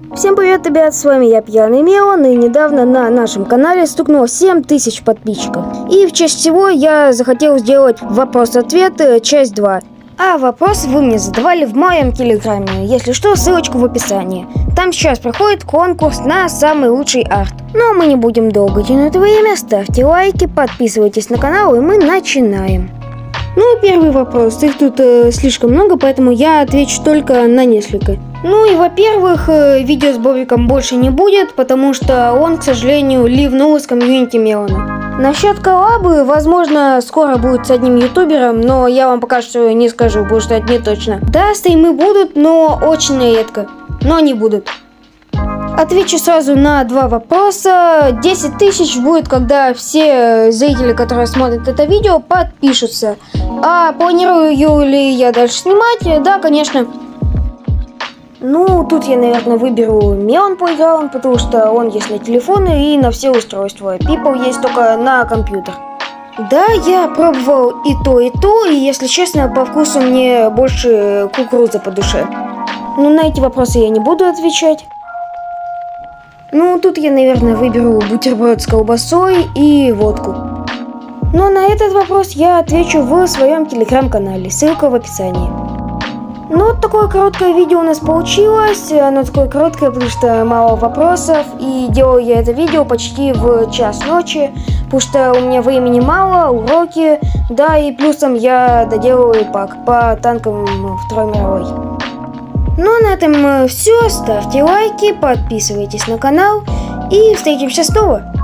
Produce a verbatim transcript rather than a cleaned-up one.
Всем привет, ребят, с вами я, Пьяный Мелон, и недавно на нашем канале стукнуло семь тысяч подписчиков. И в честь всего я захотел сделать вопрос-ответ, часть два. А вопросы вы мне задавали в моем телеграме, если что, ссылочка в описании. Там сейчас проходит конкурс на самый лучший арт. Но мы не будем долго тянуть время, ставьте лайки, подписывайтесь на канал, и мы начинаем. Ну и первый вопрос, их тут э, слишком много, поэтому я отвечу только на несколько. Ну и во-первых, э, видео с Бобиком больше не будет, потому что он, к сожалению, ливнул из комьюнити Мелона. Насчет коллабы, возможно, скоро будет с одним ютубером, но я вам пока что не скажу, потому что это не точно. Да, стримы будут, но очень редко, но они будут. Отвечу сразу на два вопроса. десять тысяч будет, когда все зрители, которые смотрят это видео, подпишутся. А планирую ли я дальше снимать? Да, конечно. Ну, тут я, наверное, выберу Melon Playground, потому что он есть на телефоны и на все устройства. People есть только на компьютер. Да, я пробовал и то, и то, и, если честно, по вкусу мне больше кукуруза по душе. Но на эти вопросы я не буду отвечать. Ну, тут я, наверное, выберу бутерброд с колбасой и водку. Но на этот вопрос я отвечу в своем телеграм-канале, ссылка в описании. Ну, вот такое короткое видео у нас получилось. Оно такое короткое, потому что мало вопросов. И делаю я это видео почти в час ночи, потому что у меня времени мало, уроки. Да, и плюсом я доделываю пак по танкам Второй мировой. Ну, а на этом все. Ставьте лайки, подписывайтесь на канал и встретимся снова.